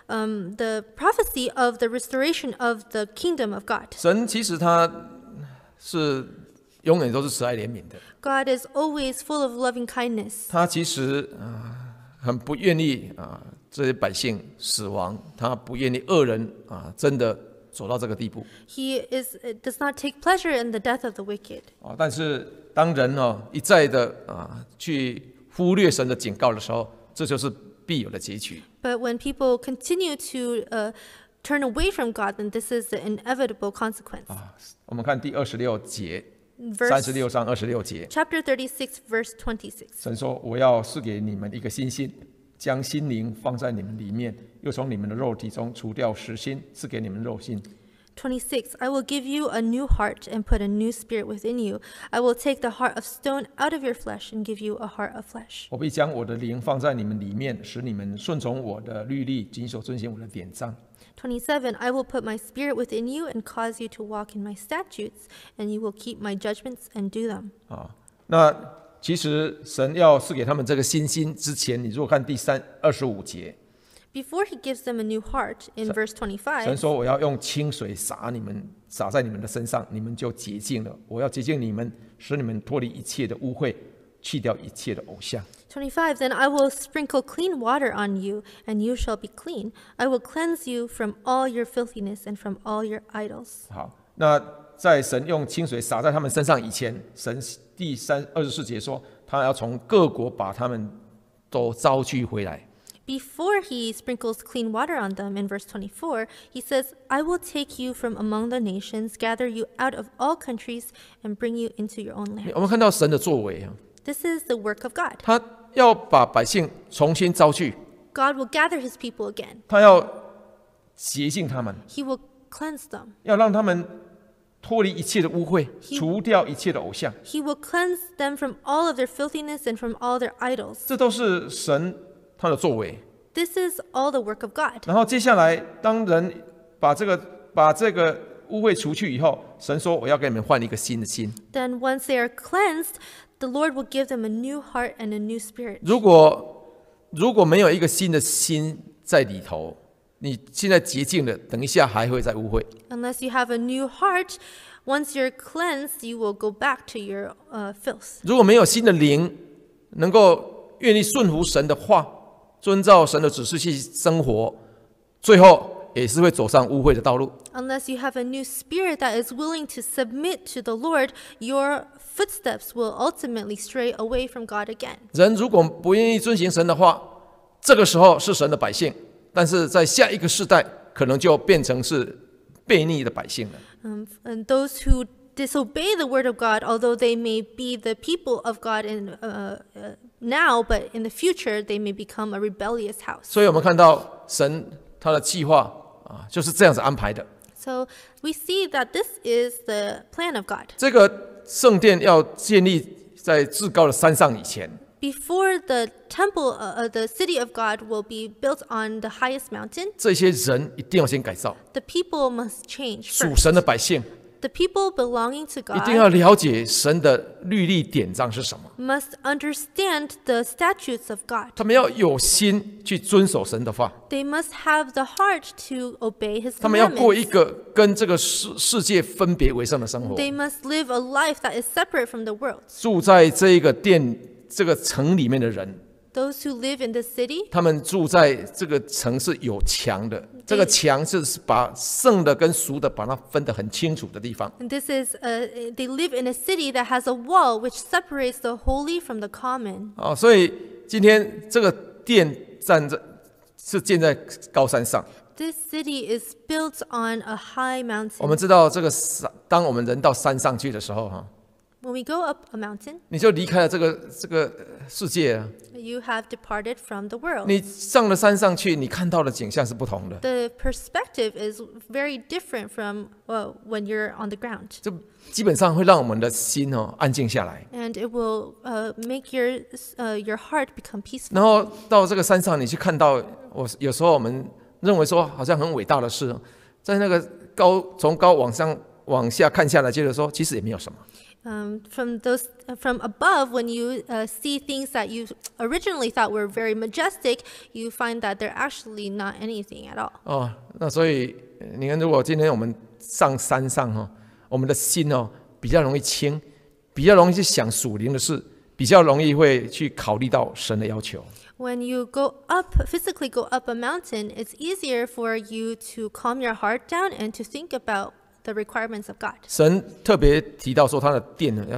prophecy of the restoration of the kingdom of God. 神其实他是永远都是慈爱怜悯的， God is always full of loving kindness. 他其实很不愿意这些百姓死亡，他不愿意恶人真的走到这个地步。 He does not take pleasure in the death of the wicked. 但是当人一再的去忽略神的警告的时候，这就是必有的结局。 But when people continue to turn away from God, then this is the inevitable consequence. 我们看第26节， 36章26节， chapter 36, verse 26. 神说：“我要赐给你们一个新心，将心灵放在你们里面，又从你们的肉体中除掉实心，赐给你们肉心。” 26. I will give you a new heart and put a new spirit within you. I will take the heart of stone out of your flesh and give you a heart of flesh. 我必将我的灵放在你们里面，使你们顺从我的律例，谨守遵行我的典章。 27. I will put my spirit within you and cause you to walk in my statutes, and you will keep my judgments and do them. 那其实神要赐给他们这个新心之前，你如果看第25节， Before he gives them a new heart, in verse 神 25, 说：“我要用清水洒在你们的身上，你们就洁净了。我要洁净你们，使你们脱离一切的污秽，去掉一切的偶像。” 25, Then I will sprinkle clean water on you, and you shall be clean. I will cleanse you from all your filthiness and from all your idols. 好，那在神用清水洒在他们身上以前，神第24节说，他要从各国把他们都招聚回来。 Before he sprinkles clean water on them, in verse 24, he says, I will take you from among the nations, gather you out of all countries, and bring you into your own land. 我们看到神的作为啊， This is the work of God. 他要把百姓重新招聚， God will gather his people again. 他要洁净他们， He will cleanse them. 要让他们脱离一切的污秽，除掉一切的偶像。 He will cleanse them from all of their filthiness and from all their idols. 这都是神他的作为。 This is all the work of God. 然后接下来，当人把这个污秽除去以后，神说：“我要给你们换一个新的心。” Then once they are cleansed, the Lord will give them a new heart and a new spirit. 如果没有一个新的心在里头，你现在洁净了，等一下还会再污秽。 Unless you have a new heart, once you're cleansed, you will go back to your filth. 如果没有新的灵，能够愿意顺服神的话，遵照神的指示去生活，最后也是会走上污秽的道路。 Unless you have a new spirit that is willing to submit to the Lord, your footsteps will ultimately stray away from God again. 人如果不愿意遵行神的话，这个时候是神的百姓，但是在下一个世代可能就变成是悖逆的百姓了。 And those who disobey the word of God, although they may be the people of God now, but in the future they may become a rebellious house. 所以我们看到神他的计划就是这样子安排的。 So we see that this is the plan of God. 这个圣殿要建立在至高的山上以前， Before the temple, the city of God will be built on the highest mountain, 这些人一定要先改造， the people must change 属 first. 神的百姓 The people belonging to 一定要 God 了解神的律例典章是什么， must understand the statutes of God. 他们要有心去遵守神的话， They must have the heart to obey His 他们要过一 commandments. 个跟这个世界分别为圣的生活， They must live a life that is separate from the world. 住在这一个这个城里面的人， Those who live in the city, 他们住在这个城是有墙的，这个墙是把圣的跟俗的把它分得很清楚的地方。 and this is, they live in a city that has a wall which separates the holy from the common. 所以今天这个殿是建在高山上。 This city is built on a high 我们 mountain. 知道这个山，当我们人到山上去的时候， When we go up a mountain, 你就离开了这个世界了。 you have departed from the world. 你上了山上去，你看到的景象是不同的， The perspective is very different from when you're on the ground. 这基本上会让我们的心安静下来。 And it will make your heart become peaceful. 然后到这个山上，你去看到，有时候我们认为说好像很伟大的事，在那个从高往下看下来，觉得说其实也没有什么。 From above, when you see things that you originally thought were very majestic, you find that they're actually not anything at all. 那所以你看，如果今天我们上山上我们的心比较容易轻，比较容易去想属灵的事，比较容易会去考虑到神的要求。 When you physically go up a mountain, it's easier for you to calm your heart down and to think about the requirements of God. 神特别提到说，他的殿呢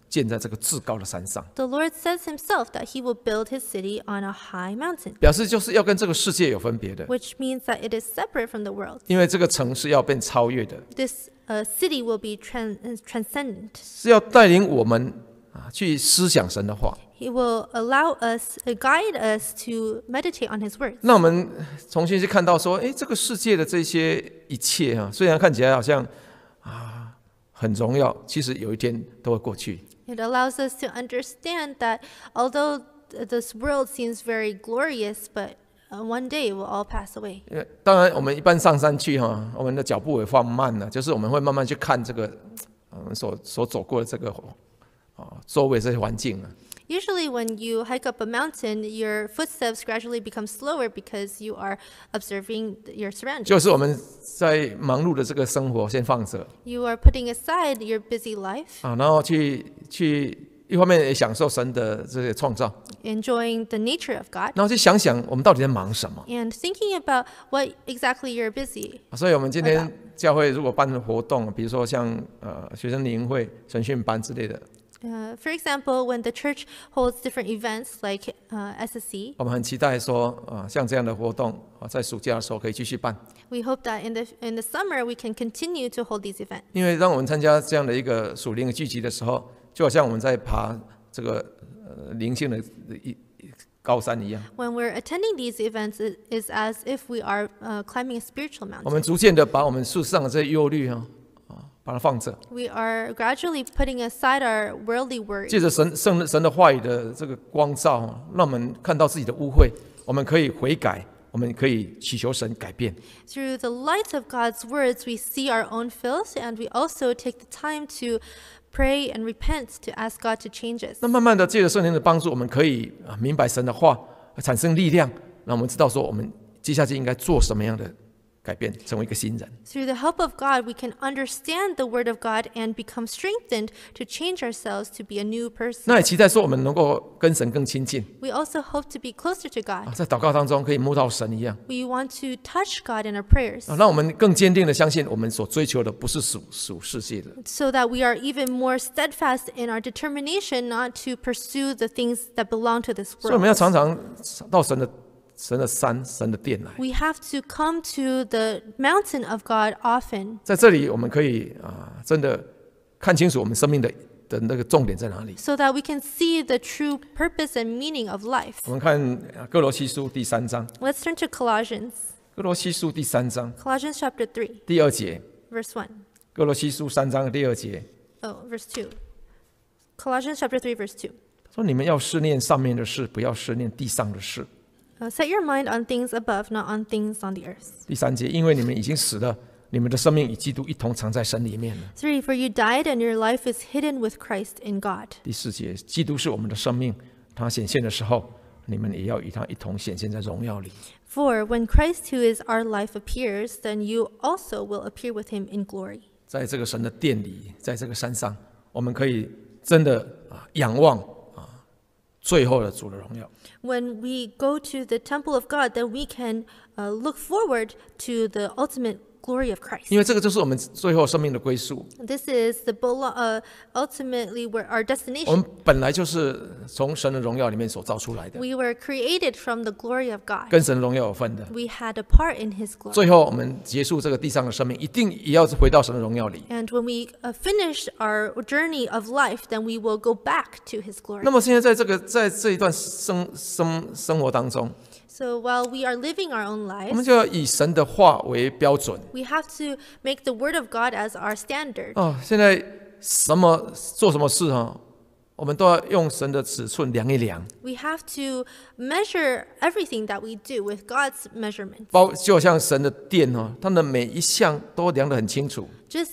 建在这个至高的山上， The Lord says himself that he will build his city on a high mountain, 表示就是要跟这个世界有分别的， which means that it is separate from the world. 因为这个城是要被超越的， This city will be transcendent. 是要带领我们去思想神的话。 He will allow us, guide us to meditate on his words. 那我们重新去看到说，这个世界的这些一切虽然看起来好像很荣耀，其实有一天都会过去。 It allows us to understand that although this world seems very glorious, but one day it will all pass away. 因为当然，我们一般上山去我们的脚步也放慢了，就是我们会慢慢去看这个我们所走过的这个周围这些环境。 Usually when you hike up a mountain, your footsteps gradually become slower because you are observing your surroundings. 就是我们在忙碌的这个生活先放着 You are putting aside your busy life, 然后去一方面也享受神的这些创造， enjoying the nature of God, 然后去想想我们到底在忙什么。 and thinking about what exactly you're busy. 所以我们今天教会如果办活动，比如说像学生灵会、神训班之类的， For example, when the church holds different events like SSC, 我们很期待说像这样的活动在暑假的时候可以继续办， we hope that in the summer we can continue to hold these events. 因为当我们参加这样的一个属灵的聚集的时候，就好像我们在爬这个灵性的高山一样， When we're attending these events, it is as if we are climbing a spiritual 我们 mountain. 逐渐的把我们世上的这些忧虑把它放着， We are gradually putting aside our worldly worries. 借着神的话语的这个光照，让我们看到自己的污秽，我们可以悔改，我们可以祈求神改变。 Through the light of God's words, we see our own filth, and we also take the time to pray and repent to ask God to change us. 那慢慢的借着圣灵的帮助，我们可以明白神的话，产生力量，让我们知道说我们接下去应该做什么样的改变，成为一个新人。 Through the help of God, we can understand the Word of God and become strengthened to change ourselves to be a new person. 那也期待说我们能够跟神更亲近， We also hope to be closer to God. 在祷告当中可以摸到神一样， We want to touch God in our prayers 让我们更坚定的相信，我们所追求的不是属世界的， so that we are even more steadfast in our determination not to pursue the things that belong to this 所以我们要 world. 常常到神的山、神的殿来。 We have to come to the mountain of God often. 在这里，我们可以真的看清楚我们生命的那个重点在哪里。 So that we can see the true purpose and meaning of life. 我们看哥罗西书第3章， Let's turn to Colossians. 哥罗西书第3章 Colossians chapter 3, 第2节， verse 1. 哥罗西书3章第2节 Oh, verse 2. Colossians chapter 3, verse 2. 说：“你们要思念上面的事，不要思念地上的事。” Set your mind on things above, not on things on the earth. 第3节，因为你们已经死了，你们的生命与基督一同藏在神里面了。 3. For you died, and your life is hidden with Christ in God. 第4节，基督是我们的生命，他显现的时候，你们也要与他一同显现在荣耀里。 For when Christ, who is our life, appears, then you also will appear with him in glory. 在这个神的殿里，在这个山上，我们可以真的仰望最后的主的荣耀。 When we go to the temple of God, then we can look forward to the ultimate glory of Christ. 因为这个就是我们最后生命的归宿。 This is the ultimately where our 我 destination. 们本来就是从神的荣耀里面所造出来的， We were created from the glory of God. 跟神的荣耀有份的。 We had a part in his glory. 最后我们结束这个地上的生命，一定也要回到神的荣耀里。 And when we finish our journey of life, then we will go back to his glory. 那么现在在这一段生活当中， So while we are living our own 我们 lives, 就要以神的话为标准 we have to make the word of God as our standard. 现在做什么事我们都要用神的尺寸量一量， We have to measure everything that we do with God's measurements. 就好像神的殿它的每一项都量得很清楚。 Just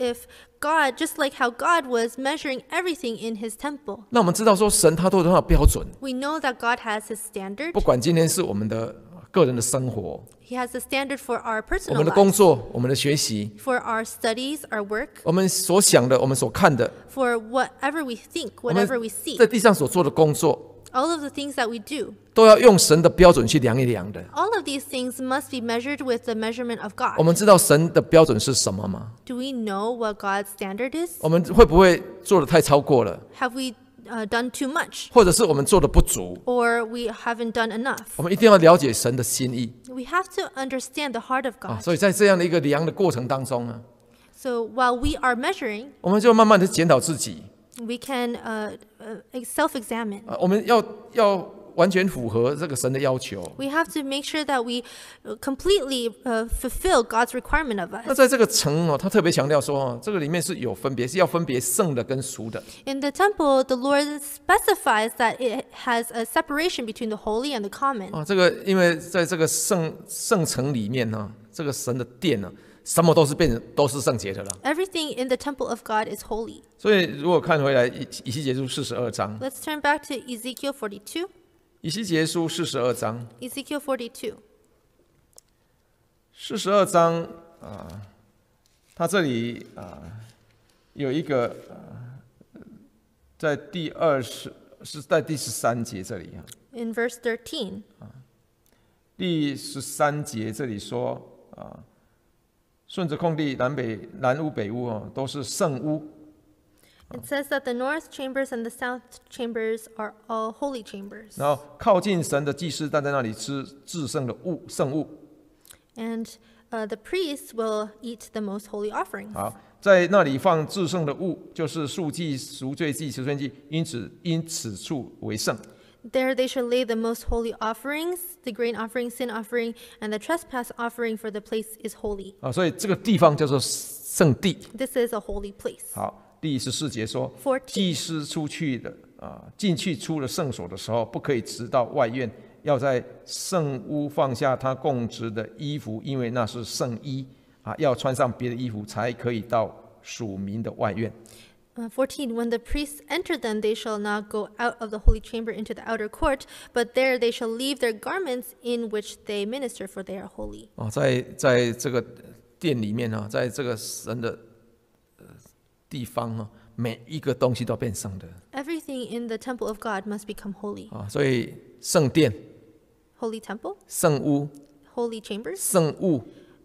like how God was measuring everything in his temple. 那我们知道说神他都有他的标准， We know that God has his standard. 不管今天是我们的个人的生活， He has a standard for our 我 personal 们的工 lives, 作，我们的学习， for our studies, our work, 我们所想的，我们所看的， for whatever we think, 我们 whatever we see, 在地上所做的工作， All of the things that we do, 都要用神的标准去量一量的。 all of these things must be measured with the measurement of 我 God. 们知道神的标准是什么吗？ Do we know what God's standard is? 我们会不会做的太超过了， Have we done too much? 或者是我们做的不足？ Or we haven't done enough? 我们一定要了解神的心意 We have to understand the heart of 啊！ God. 所以在这样的一个量的过程当中呢， So while we are measuring, 我们就慢慢的检讨自己 we can self-examine. 啊，我们要完全符合这个神的要求。 We have to make sure that we completely fulfill God's requirement of 那 us. 在这个城哦，他特别强调说哦，这个里面是有分别，是要分别圣的跟俗的。 In the temple, the Lord specifies that it has a separation between the holy and the common. 啊，这个因为在这个圣城里面呢，这个神的殿呢，什么都是变成都是圣洁的了。 Everything in the temple of God is holy. 所以如果看回来以西结书42章， Let's turn back to Ezekiel 42. 以西结书42章 Ezekiel 42. ，42章啊，它这里啊有一个在在第13节这里啊， In verse 13, 第13节这里说啊，顺着空地南屋北屋哦，都是圣屋。 it says that the north chambers and the south chambers are all holy chambers. 然后靠近神的祭司站在那里吃至圣的圣物。 And the priests will eat the most holy offerings. 好，在那里放至圣的物，就是赎祭、赎罪祭、赎罪祭，因此处为圣。 There they shall lay the most holy offerings, the grain offering, sin offering, and the trespass offering, for the place is holy. 啊，所以这个地方叫做圣地。 This is a holy place. 好，第14节说， 14. 祭司出去的进去出了圣所的时候，不可以直到外院，要在圣屋放下他供职的衣服，因为那是圣衣啊，要穿上别的衣服才可以到属民的外院。 14. When the priests enter them, they shall not go out of the holy chamber into the outer court, but there they shall leave their garments in which they minister, for they are holy. 啊，在这个殿里面啊，在这个神的地方啊，每一个东西都变圣的 Everything in the temple of God must become holy. 啊，所以圣殿、 Holy temple, 圣屋、 holy chambers, 圣物、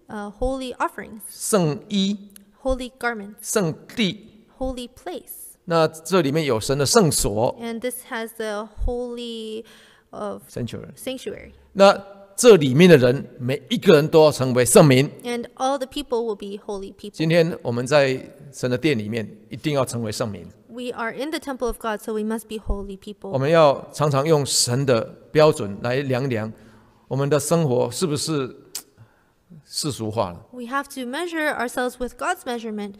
holy offerings, 圣衣、 holy garments, 圣地。 holy place. 那这里面有神的圣所 And this has the holy of sanctuary。 sanctuary. 那这里面的人，每一个人都要成为圣民。 And all the people will be holy people. 今天我们在神的殿里面，一定要成为圣民。 We are in the temple of God, so we must be holy 我 people. 们要常常用神的标准来量量我们的生活是不是世俗化了。 We have to measure ourselves with God's measurement.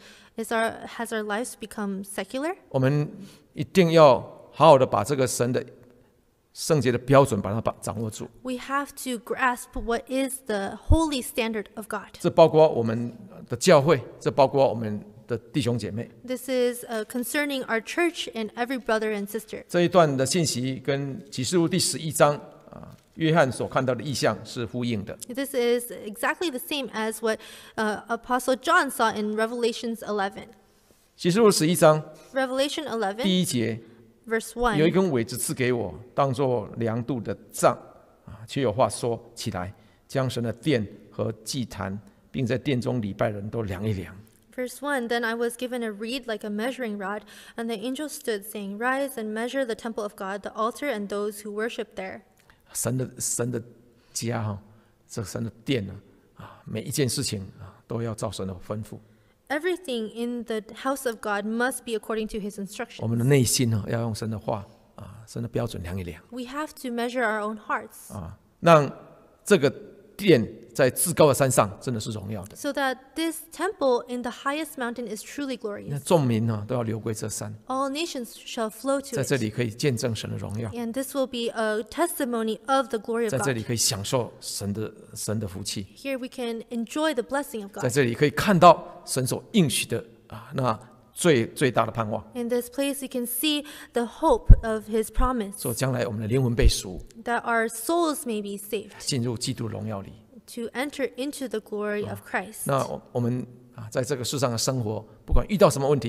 Has our lives become secular? 我们一定要好好的把这个神的圣洁的标准把它掌握住。 We have to grasp what is the holy standard of God. 这包括我们的教会，这包括我们的弟兄姐妹。 This is concerning our church and every brother and sister. 这一段的信息跟启示录第11章约翰所看到的异象是呼应的。 This is exactly the same as what Apostle John saw in Revelations 11. 启示录11章 Revelation 11, 第1节， verse 有一 1. 根苇子赐给我，当作量度的杖却有话说起来，将神的殿和祭坛，并在殿中礼拜人都量一量。 Verse 1. Then I was given a reed like a measuring rod, and the angel stood, saying, Rise and measure the temple of God, the altar, and those who worship there. 神的家这个神的殿每一件事情都要照神的吩咐。 Everything in the house of God must be according to his 我 instructions. 们的内心要用神的话神的标准量一量 We have to measure our own hearts 让这个殿在至高的山上真的是荣耀的。 so that this temple in the highest mountain is truly 那 glorious. 众民都要流归这山， All nations shall flow to 在这 it. 里可以见证神的荣耀， And this will be a testimony of the glory 在 of 这 God. 里可以享受神的福气， Here we can enjoy the blessing of 在 God. 这里可以看到神所应许的那最大的盼望。 In this place, you can see the hope of his promise 说将来我们的灵魂被赎， that our souls may be saved 进入基督荣耀里。 to enter into the glory of Christ. 那我们在这个世上的生活，不管遇到什么问题，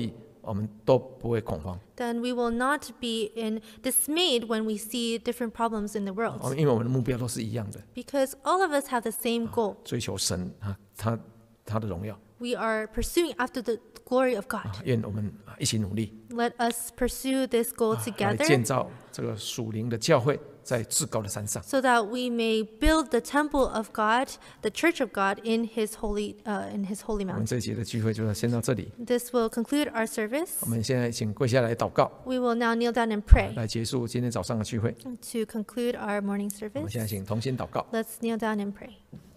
我们都不会恐慌。 then we will not be dismayed when we see different problems in the world. 因为我们的目标都是一样的， Because all of us have the same goal. 追求神他的荣耀。 We are pursuing after the glory of God. 愿我们一起努力， Let us pursue this goal 来 together 建造这个属灵的教会，在至高的山上。 so that we may build the temple of God, the church of God in His holy 我们 mountain. 这一节的聚会就先到这里， This will conclude our service. 我们现在请跪下来祷告， We will now kneel down and pray 来结束今天早上的聚会。 to conclude our morning 我们现在 service. 请同心祷告。 Let's kneel down and pray.